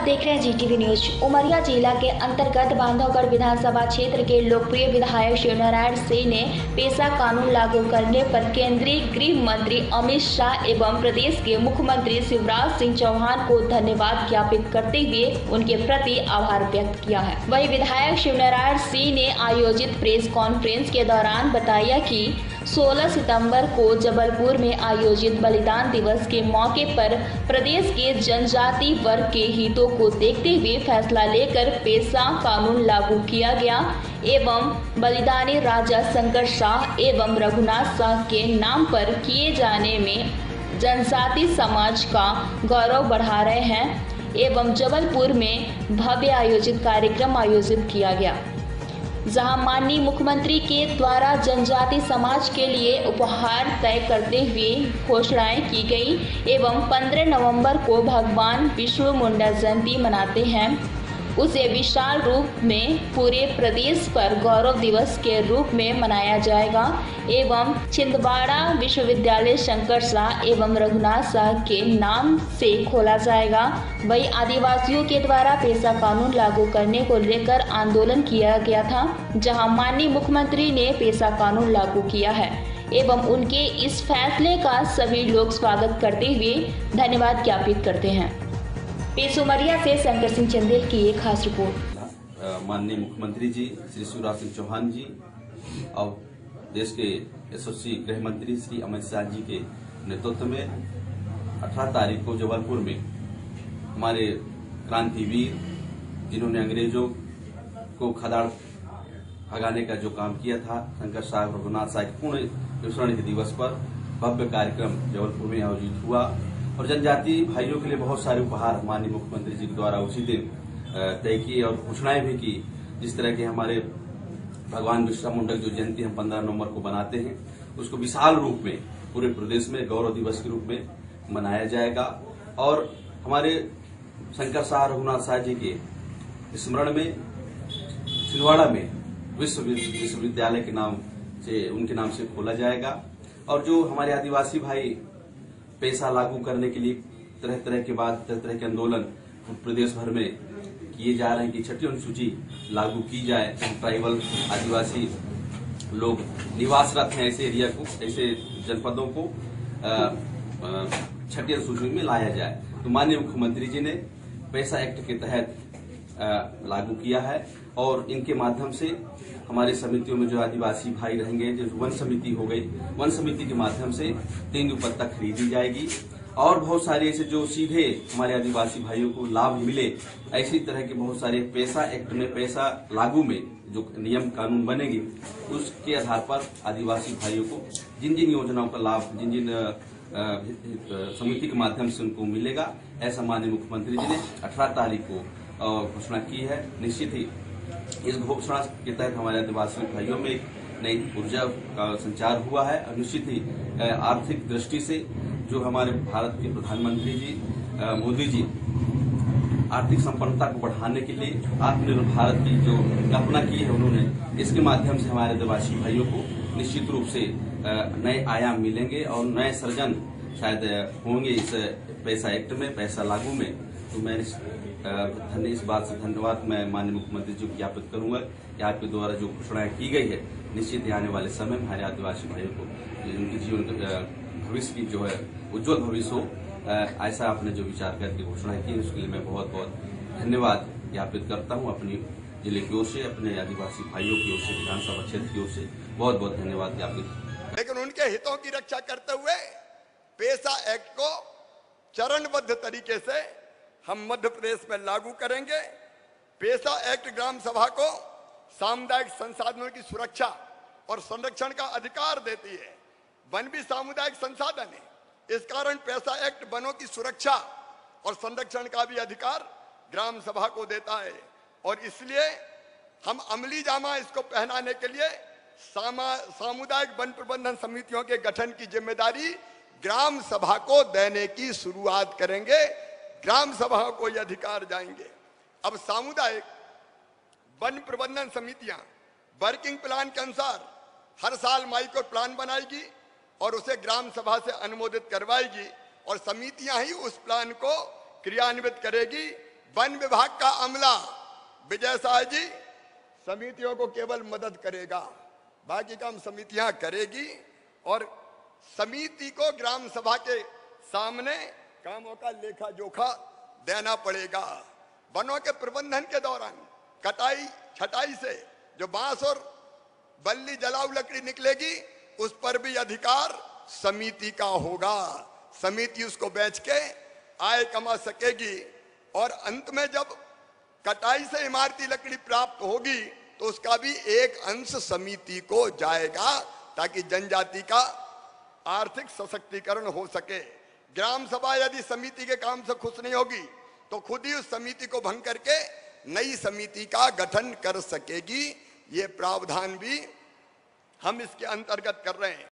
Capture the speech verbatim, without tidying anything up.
देख रहे हैं जीटीवी न्यूज। उमरिया जिला के अंतर्गत बांधवगढ़ विधानसभा क्षेत्र के लोकप्रिय विधायक शिवनारायण सिंह ने पेशा कानून लागू करने पर केंद्रीय गृह मंत्री अमित शाह एवं प्रदेश के मुख्यमंत्री शिवराज सिंह चौहान को धन्यवाद ज्ञापित करते हुए उनके प्रति आभार व्यक्त किया है। वहीं विधायक शिवनारायण सिंह ने आयोजित प्रेस कॉन्फ्रेंस के दौरान बताया कि सोलह सितंबर को जबलपुर में आयोजित बलिदान दिवस के मौके पर प्रदेश के जनजाति वर्ग के हितों को देखते हुए फैसला लेकर पेशा कानून लागू किया गया एवं बलिदानी राजा शंकर शाह एवं रघुनाथ शाह के नाम पर किए जाने में जनजाति समाज का गौरव बढ़ा रहे हैं एवं जबलपुर में भव्य आयोजित कार्यक्रम आयोजित किया गया, जहां माननीय मुख्यमंत्री के द्वारा जनजाति समाज के लिए उपहार तय करते हुए घोषणाएं की गई एवं पंद्रह नवंबर को भगवान विश्व मुंडा जयंती मनाते हैं, उसे विशाल रूप में पूरे प्रदेश पर गौरव दिवस के रूप में मनाया जाएगा एवं छिंदवाड़ा विश्वविद्यालय शंकर शाह एवं रघुनाथ शाह के नाम से खोला जाएगा। वहीं आदिवासियों के द्वारा पेशा कानून लागू करने को लेकर आंदोलन किया गया था, जहां माननीय मुख्यमंत्री ने पेशा कानून लागू किया है एवं उनके इस फैसले का सभी लोग स्वागत करते हुए धन्यवाद ज्ञापित करते हैं। पेश उमरिया से शंकर सिंह चंदेल की एक खास रिपोर्ट। माननीय मुख्यमंत्री जी श्री शिवराज सिंह चौहान जी और देश के यशस्वी गृह मंत्री श्री अमित शाह जी के नेतृत्व में अठारह तारीख को जबलपुर में हमारे क्रांतिवीर जिन्होंने अंग्रेजों को खदाड़ भगाने का जो काम किया था, शंकर शाह रघुनाथ शाह के पूर्ण विस्मरण के दिवस पर भव्य कार्यक्रम जबलपुर में आयोजित हुआ और जनजाति भाइयों के लिए बहुत सारे उपहार माननीय मुख्यमंत्री जी द्वारा उसी दिन तय किए और घोषणाएं भी की। जिस तरह के हमारे भगवान बिरसा मुंडा जो जयंती हम पंद्रह नवंबर को बनाते हैं, उसको विशाल रूप में पूरे प्रदेश में गौरव दिवस के रूप में मनाया जाएगा और हमारे शंकर शाह रघुनाथ शाह जी के स्मरण में छिंदवाड़ा में विश्व विश्वविद्यालय के नाम से उनके नाम से खोला जाएगा। और जो हमारे आदिवासी भाई पेशा लागू करने के लिए तरह तरह के बाद तरह तरह के आंदोलन प्रदेश भर में किए जा रहे हैं कि छठी अनुसूची लागू की जाए, ट्राइबल आदिवासी लोग निवासरत हैं ऐसे एरिया को, ऐसे जनपदों को छठी अनुसूची में लाया जाए। तो माननीय मुख्यमंत्री जी ने पेशा एक्ट के तहत लागू किया है और इनके माध्यम से हमारे समितियों में जो आदिवासी भाई रहेंगे, जो वन समिति हो गई, वन समिति के माध्यम से तीन दुपट्टा खरीदी जाएगी और बहुत सारे ऐसे जो सीधे हमारे आदिवासी भाइयों को लाभ मिले, ऐसी तरह के बहुत सारे पेशा एक्ट में पेशा लागू में जो नियम कानून बनेंगे, उसके आधार पर आदिवासी भाइयों को जिन जिन योजनाओं का लाभ जिन जिन समिति के माध्यम से उनको मिलेगा, ऐसा माननीय मुख्यमंत्री जी ने अठारह तारीख को घोषणा की है। निश्चित ही इस घोषणा के तहत हमारे आदिवासी भाइयों में एक नई ऊर्जा का संचार हुआ है और निश्चित ही आर्थिक दृष्टि से जो हमारे भारत के प्रधानमंत्री जी मोदी जी आर्थिक संपन्नता को बढ़ाने के लिए आत्मनिर्भर भारत की जो कल्पना की है उन्होंने, इसके माध्यम से हमारे आदिवासी भाइयों को निश्चित रूप से नए आयाम मिलेंगे और नए सृजन शायद होंगे इस पेशा एक्ट में, पैसा लागू में। तो मैं धन्य इस बात से धन्यवाद मैं माननीय मुख्यमंत्री जी को ज्ञापित करूंगा कि आपके द्वारा जो घोषणाएं की गई है, निश्चित ही आने वाले समय में हमारे आदिवासी भाइयों को उनके जीवन भविष्य की जो है उज्जवल भविष्य हो, ऐसा आपने जो विचार करके घोषणाएं की, उसके लिए मैं बहुत बहुत धन्यवाद ज्ञापित करता हूँ। अपनी जिले की ओर से, अपने आदिवासी भाइयों की ओर से, विधानसभा क्षेत्र की ओर से बहुत बहुत धन्यवाद ज्ञापित। लेकिन उनके हितों की रक्षा करते हुए पेशा एक्ट को चरणबद्ध तरीके से हम मध्य प्रदेश में लागू करेंगे। पेशा एक्ट ग्राम सभा को सामुदायिक संसाधनों की सुरक्षा और संरक्षण का अधिकार देती है। वन भी सामुदायिक संसाधन है, इस कारण पेशा एक्ट वनों की सुरक्षा और संरक्षण का भी अधिकार ग्राम सभा को देता है और इसलिए हम अमली जामा इसको पहनाने के लिए सामुदायिक वन प्रबंधन समितियों के गठन की जिम्मेदारी ग्राम सभा को देने की शुरुआत करेंगे। ग्राम सभाओं को ये अधिकार जाएंगे। अब सामुदायिक वन प्रबंधन समितियां वर्किंग प्लान के अनुसार हर साल माइक्रो प्लान बनाएगी और उसे ग्राम सभा से अनुमोदित करवाएगी और समितियां ही उस प्लान को क्रियान्वित करेगी। वन विभाग का अमला विजय साह जी समितियों को केवल मदद करेगा, बाकी काम समितियां करेगी और समिति को ग्राम सभा के सामने कामों का लेखा जोखा देना पड़ेगा। वनों के प्रबंधन के दौरान कटाई छटाई से जो बांस और बल्ली जलाऊ लकड़ी निकलेगी उस पर भी अधिकार समिति का होगा। समिति उसको बेच के आय कमा सकेगी और अंत में जब कटाई से इमारती लकड़ी प्राप्त होगी तो उसका भी एक अंश समिति को जाएगा ताकि जनजाति का आर्थिक सशक्तिकरण हो सके। ग्राम सभा यदि समिति के काम से खुश नहीं होगी तो खुद ही उस समिति को भंग करके नई समिति का गठन कर सकेगी। ये प्रावधान भी हम इसके अंतर्गत कर रहे हैं।